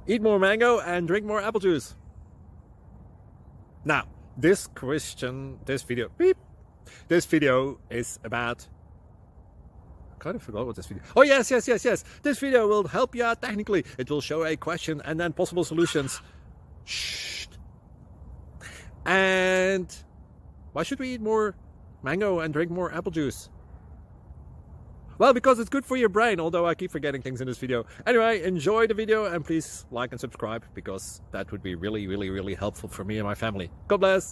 Eat more mango and drink more apple juice. Now, this video is about... I kind of forgot what this video... Oh, yes. This video will help you out technically. It will show a question and then possible solutions. Shh. And why should we eat more mango and drink more apple juice? Well, because it's good for your brain, although I keep forgetting things in this video. Anyway, enjoy the video and please like and subscribe, because that would be really helpful for me and my family. God bless!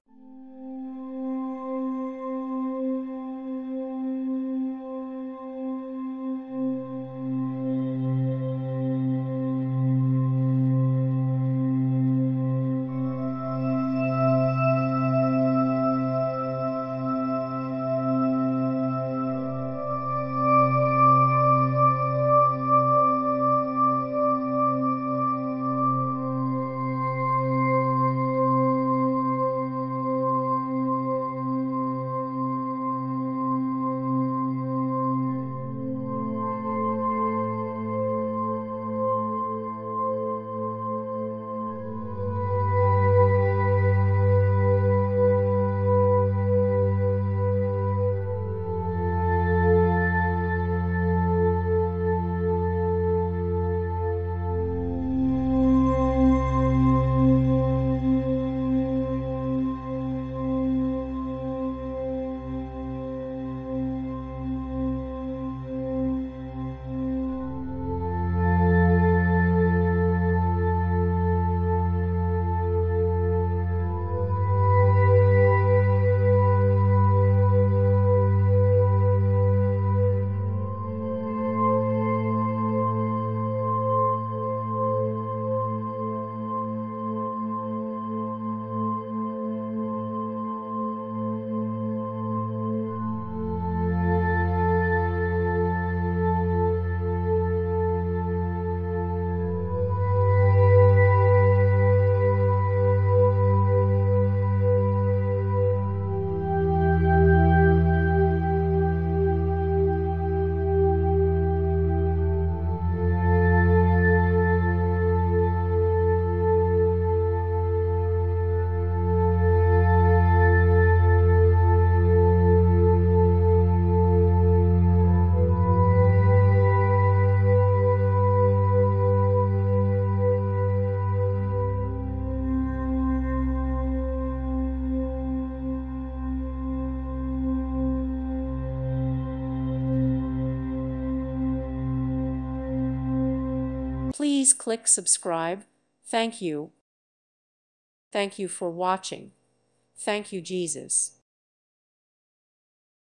Please click subscribe. Thank you. Thank you for watching. Thank you, Jesus.